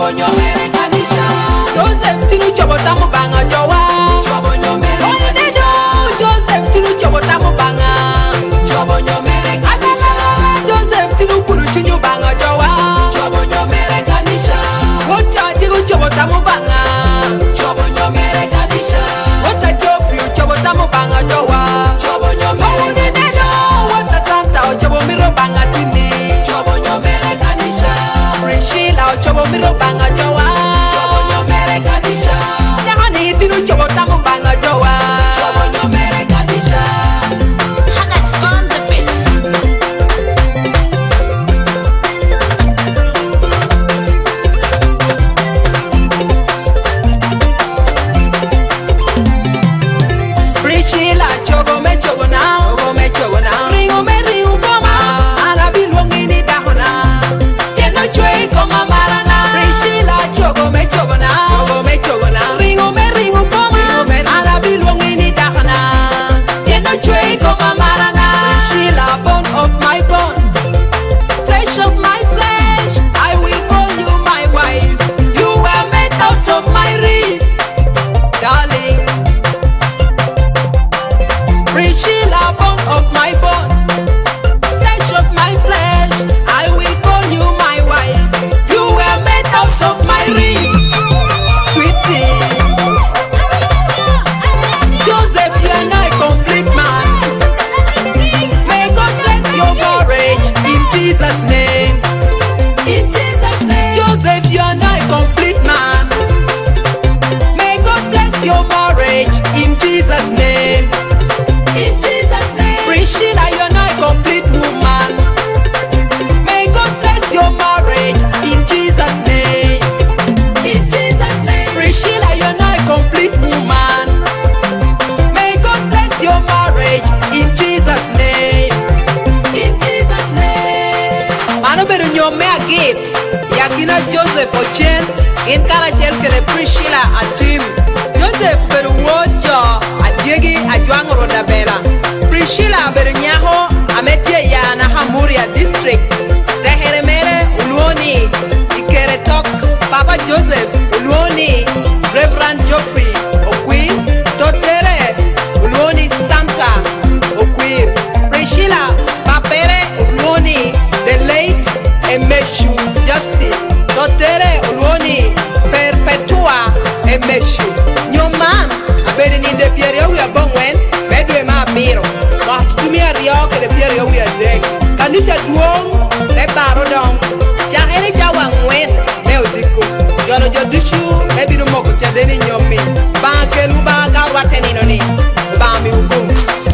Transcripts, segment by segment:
chobo nyomere kanisha. Joseph tinu chobo tamu banga jowa. Chobo nyomere kanisha. Joseph tinu chobo tamu banga. Chobo nyomere kanisha. Joseph tinu kuru chunyu banga jowa. Chobo nyomere kanisha. Wota tigu chobo tamu banga. Chobo nyomere kanisha. Wota Joffrey chobo tamu banga jowa. Chobo nyomere kanisha. Wota Santa chobo miro banga tini. Chobo nyomere kanisha. Priscilla chobo miro banga jowa. Chobo nyomere kanisha. Jahani tinu chobo tamu banga jowa. Chobo nyomere kanisha. Haggart on the beat. Priscilla chogo me chogo na. Ringo me ringo koma. Anabi luongi ni dahona. Keno chwe koma marana. Priscilla chogo me chogo na. Ringo me ringo koma. Anabi luongi ni dahona. Keno chwe koma marana. Priscilla, bone of my bones, flesh of my flesh. I will call you my wife. You were made out of my rib, darling. Priscilla, bone of my bone, flesh of my flesh. I will call you my wife. You were made out of my rib, sweetie. Joseph, you are not a complete man. May God bless your marriage in Jesus' name. In Jesus' name. Joseph, you are not a complete man. May God bless your marriage in Jesus' name. In Jesus' name. Priscilla, you're not a complete woman. May God bless your marriage in Jesus' name. In Jesus' name. Priscilla, you're not a complete woman. May God bless your marriage in Jesus' name. In Jesus' name. Mano bedo nyome agit. Yakina Joseph Ochen. In karachel kele Priscilla atim. Joseph bedo wojo. Adiegi ajuang roda bela. Priscilla bedo nyaho ametie ya na Hamuria district. Tehere mere uluoni ikere tok. Papa Joseph uluoni Reverend Geoffrey Okwi. Totere uluoni Santa Okwi. Priscilla papere uluoni the late Emeshu Justice. Totere uluoni Perpetua Emeshu. Nyoman abedi ni de Pierre we abongwen bedwe ma biro. Wa tumia rio ke de Pierre we adek. Kanisha duong e baro dong. Cha ere cha wangwen me odiko. Yoro jodishu e biro moko cha deni nyomi. Ba kelu ba ka wateni no ni. Ba mi ugum.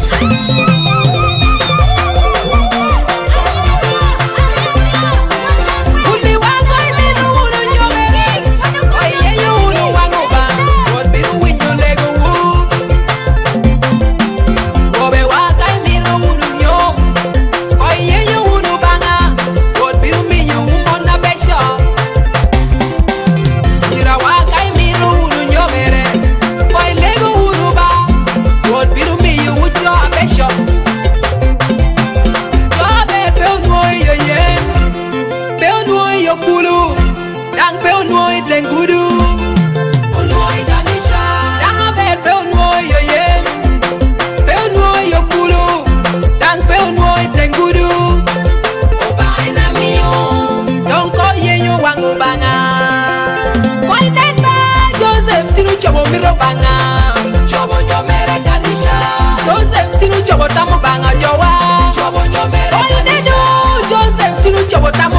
Chobo miro banga. Chobo nyomere kanisha. Joseph tinu chobo tamu banga jowa. Chobo nyomere kanisha. Joseph tinu chobo tamu